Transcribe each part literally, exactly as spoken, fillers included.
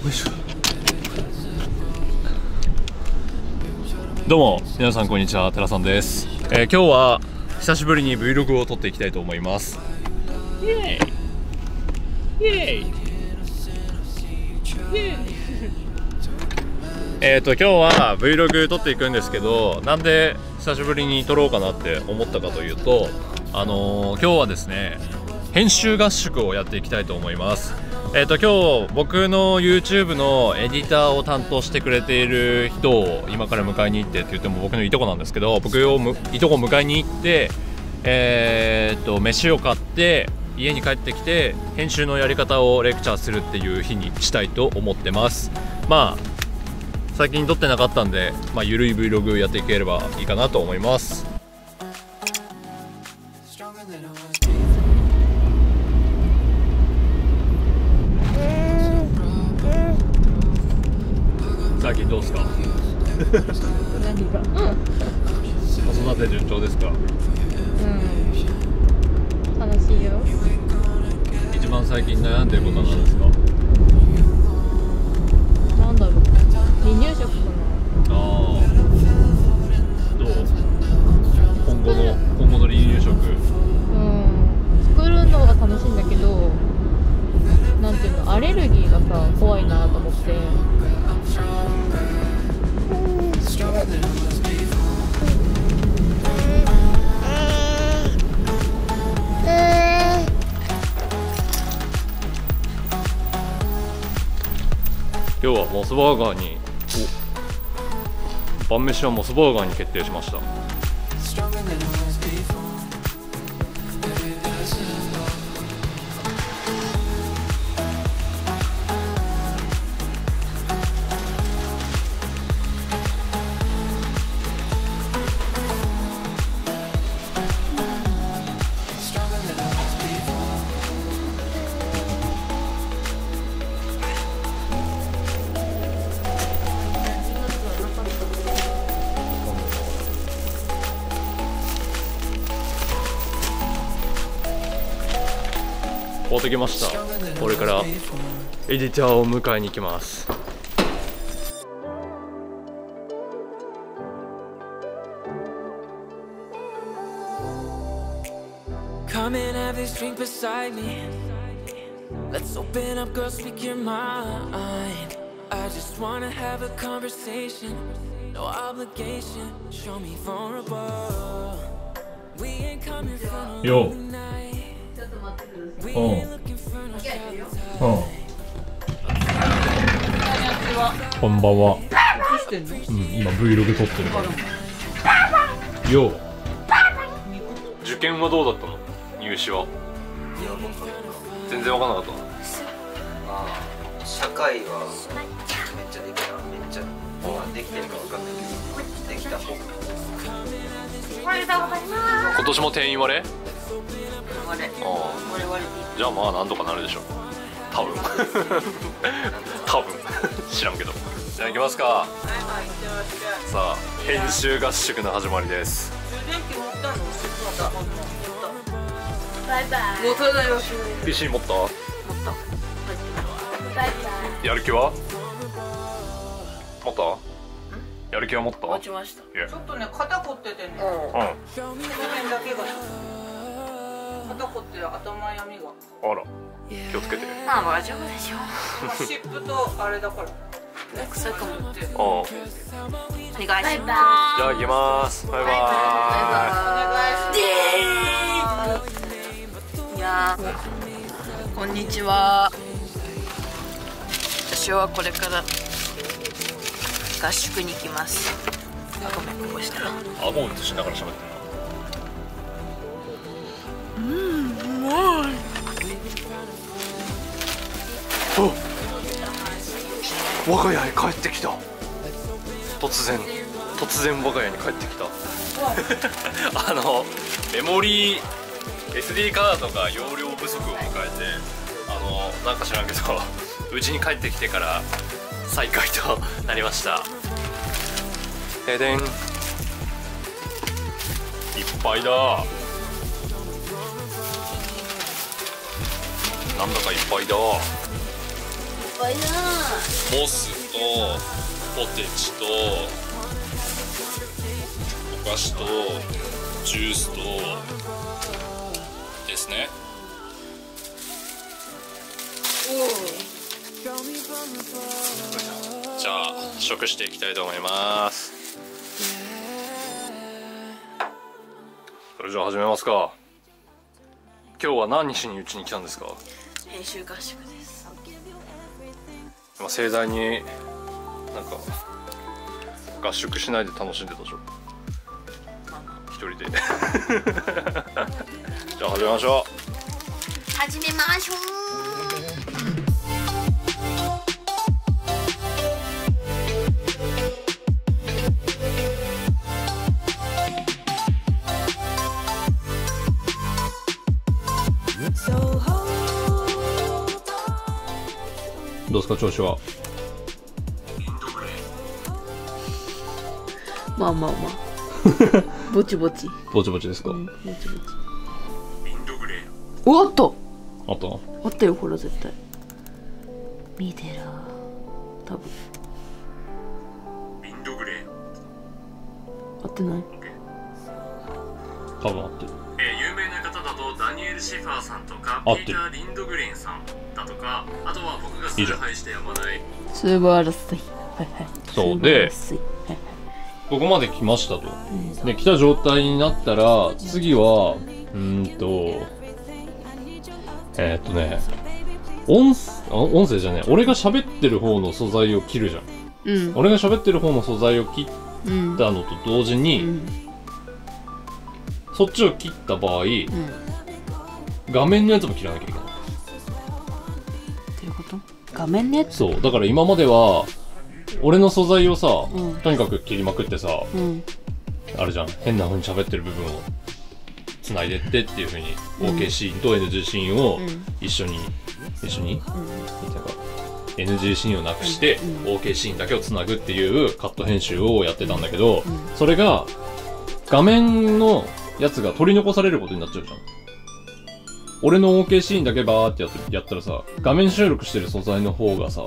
よいしょ。どうも皆さんこんにちは、寺さんです。えー、今日は久しぶりに Vlog を撮っていきたいと思います。イエーイイエーイイエーイえっと今日は Vlog 撮っていくんですけど、なんで久しぶりに撮ろうかなって思ったかというと、あのー、今日はですね編集合宿をやっていきたいと思います。えっと今日僕の YouTube のエディターを担当してくれている人を今から迎えに行ってって言っても僕のいとこなんですけど、僕をむいとこ迎えに行ってえー、っと飯を買って家に帰ってきて編集のやり方をレクチャーするっていう日にしたいと思ってます。まあ最近撮ってなかったんで、まあ、ゆるい Vlog やっていければいいかなと思います。最近どうですか？ 何が？ 子育て順調ですか？ うん、楽しいよ。 一番最近悩んでることは何ですか？ なんだろう、離乳食かな。 ああ、どう？今後の今後の離乳食。 うん、作るのが楽しいんだけど、なんていうの、アレルギーがさ怖いなと思って。 今日はモスバーガーに晩飯はモスバーガーに決定しました。買ってきました。これからエディターを迎えに行きます。 Come and have this drink beside me. Let's open up, girl, speak your mind. I just wanna have a conversation. No obligation, show me vulnerable. We ain't coming from a long night.うん、うん、こんばんは。うん、今 Vlog 撮ってるから。よう。受験はどうだったの？入試は。いや、分かんない。全然分かんなかった。 まあ、社会はめっちゃできた、めっちゃ、まあ、できてるか分かんないけど、できた方。 おめでとうございます。 今年も定員割れ？ 割れ。割れ割れ。 じゃあまあなんとかなるでしょう。多分。多分知らんけど。じゃあ行きますか。 はいはい、行ってらっしゃい。 さあ編集合宿の始まりです。 充電器持ったの？持った。バイバイ。もうそれだよ。 ピーシー 持った？ 持った。バイバイ。 やる気は？持った？やる気は持った？ 持ちました。ちょっとね肩凝っててね。うん。この辺だけが。肩凝って頭闇が。 あら。気をつけて。 まあ大丈夫でしょう。湿布とあれだから。臭いかもって。 お願いします。じゃあ行きます。バイバイ。 お願いします。いやー、こんにちは。私はこれから合宿に行きます。あ、ごめん、こぼしたら。 顎を映しながら喋ってる。 うん、うまい。 我が家へ帰ってきた。突然突然我が家に帰ってきた。あのメモリー エスディー カードが容量不足を迎えて、あのなんか知らんけどうちに帰ってきてから再開となりました。停電いっぱいだ。なんだかいっぱいだ。 ぱいだ。 モスとポテチとお菓子とジュースとですね。じゃあ食していきたいと思います。それじゃあ始めますか。今日は何しにうちに来たんですか？ 編集合宿です。 今盛大になんか合宿しないで楽しんでたでしょ、一人で。じゃあ始めましょう。 始めましょう。 どうですか調子は？ まあまあまあぼちぼちぼちぼちですか？ うん、ぼちぼち。おっとあったあったよ、ほら絶対見てら多分合ってない？ 多分合ってる。 えー、有名な方だとダニエル・シファーさんとか合ってるピーター・リンドグレンさんだとか、あとは僕が崇拝してやまない素晴らしい。はいはい。 そうでここまで来ましたと。で来た状態になったら次はうーんとえー、っとね音音声じゃねえ俺が喋ってる方の素材を切るじゃん、うん、俺が喋ってる方の素材を切ったのと同時に、うん、そっちを切った場合、うん、画面のやつも切らなきゃいけない。 どういうこと？画面のやつ？ そうだから今までは俺の素材をさ、うん、とにかく切りまくってさ、うん、あるじゃん変な風に喋ってる部分をつないでってっていう風に、うん、オーケー シーンと エヌジー シーンを一緒に、うん、一緒に、うん、なんか エヌジー シーンをなくして、うん、オーケー シーンだけをつなぐっていうカット編集をやってたんだけど、うん、それが画面のやつが取り残されることになっちゃうじゃん。俺の オーケー シーンだけバーってやってやったらさ、画面収録してる素材の方がさ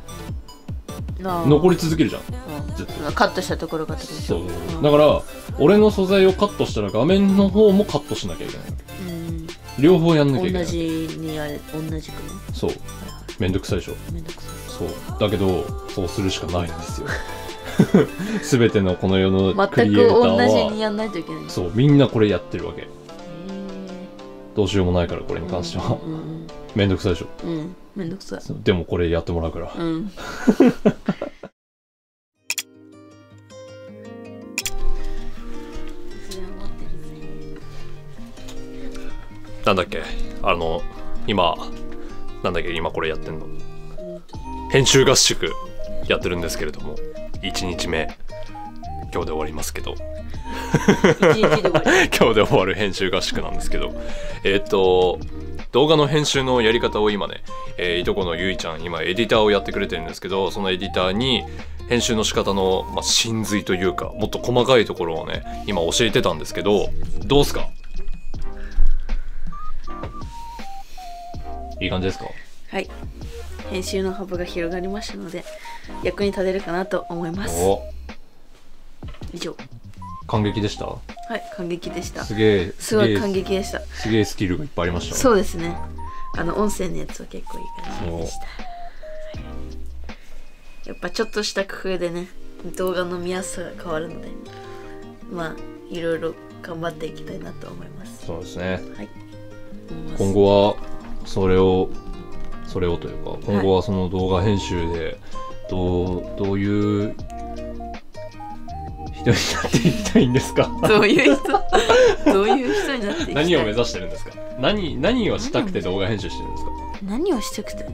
残り続けるじゃん、ずっとカットしたところがってことでしょ。 そう、うん、だから俺の素材をカットしたら画面の方もカットしなきゃいけない、うん、両方やんなきゃいけない。 同じにやれ同じくね。 そう、めんどくさいでしょ。めんどくさい。そうだけどそうするしかないんですよ。すべてのこの世のクリエイターは全く同じにやんないといけない。 そうみんなこれやってるわけ。どうしようもないからこれに関しては、うんうん、めんどくさいでしょ。うんめんどくさい。 でもこれやってもらうから。うん。なんだっけあの今なんだっけ今これやってんの編集合宿やってるんですけれどもいちにちめ今日で終わりますけど今日で終わる編集合宿なんですけどえー、っと動画の編集のやり方を今ね、えー、いとこのゆいちゃん今エディターをやってくれてるんですけどそのエディターに編集の仕方の、まあ、真髄というかもっと細かいところをね今教えてたんですけどどうすか？いい感じですか？ はい、編集の幅が広がりましたので役に立てるかなと思います。お以上。 感激でした？ はい、感激でした。 すげえすごい感激でした。 すげえスキルがいっぱいありました。 そうですね。あの音声のやつは結構いい感じでした。やっぱちょっとした工夫でね動画の見やすさが変わるのでまあいろいろ頑張っていきたいなと思います。 そうですね。はい。 今後はそれをそれをというか今後はその動画編集でどう、はい、どういう人になっていきたいんですか？ どういう人どういう人になっていきたい？ 何を目指してるんですか？何何をしたくて動画編集してるんですか？ 何をしたくて？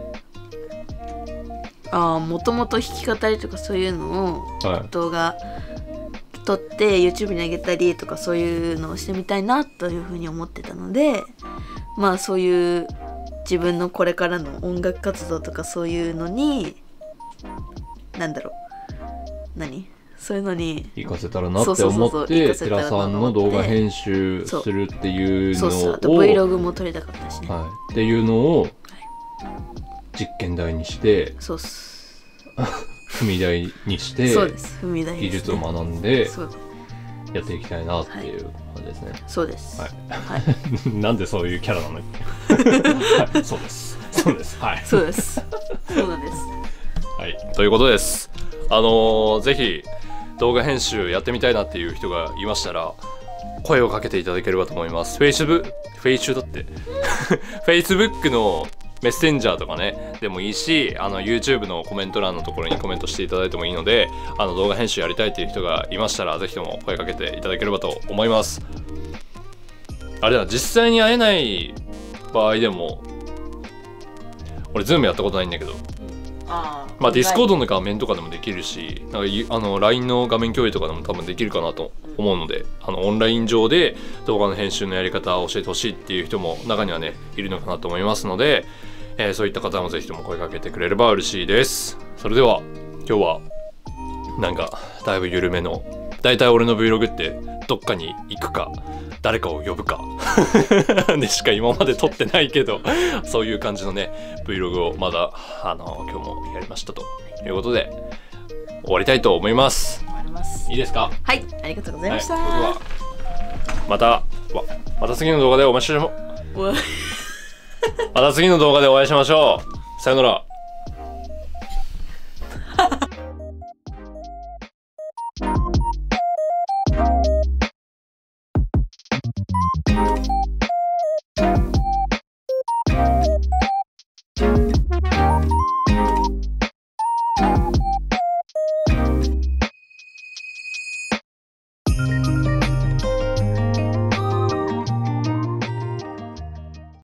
ああもともと弾き語りとかそういうのを動画撮って YouTube に上げたりとかそういうのをしてみたいなというふうに思ってたのでまあそういう自分のこれからの音楽活動とかそういうのになんだろう何そういうのに活かせたらなって思って寺さんの動画編集するっていうのをそうそうあと Vlog も撮りたかったしね、 はい、っていうのを実験台にしてそうっす踏み台にしてそうです踏み台技術を学んでそうやっていきたいなっていう感じですね。 そうですはい、 はい、 なんでそういうキャラなの？はい、そうですそうですはいそうですそうなんです。 はいということです。あのー、ぜひ動画編集やってみたいなっていう人がいましたら声をかけていただければと思います。Facebook、フェイシュだって。Facebook のメッセンジャーとかね、でもいいし、あの YouTube のコメント欄のところにコメントしていただいてもいいので、あの動画編集やりたいっていう人がいましたら、ぜひとも声かけていただければと思います。あれだ、実際に会えない場合でも、俺 Zoom やったことないんだけど、 あまあ Discord の画面とかでもできるし、なんかあの ライン の画面共有とかでも多分できるかなと思うので、あのオンライン上で動画の編集のやり方を教えてほしいっていう人も中にはねいるのかなと思いますので、えー、そういった方もぜひとも声かけてくれれば嬉しいです。それでは今日はなんかだいぶ緩めの、だいたい俺の Vlog ってどっかに行くか誰かを呼ぶかでしか今まで撮ってないけど、そういう感じのね Vlog をまだあの今日もやりましたということで終わりたいと思います。 終わります。 いいですか？ はい、ありがとうございました。 はい、僕はまたまた次の動画でお会いしましょう。また次の動画でお会いしましょう。さよなら。